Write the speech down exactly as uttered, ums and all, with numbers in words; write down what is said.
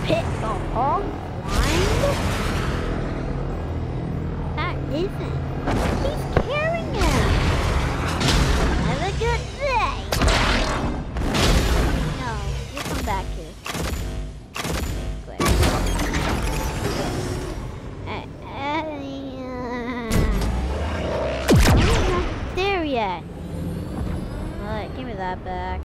Hit the hog blind? That isn't. He's carrying him. Have a good day. No, you come back here. Okay, quick. Uh, uh, I'm not there yet. Alright, give me that back.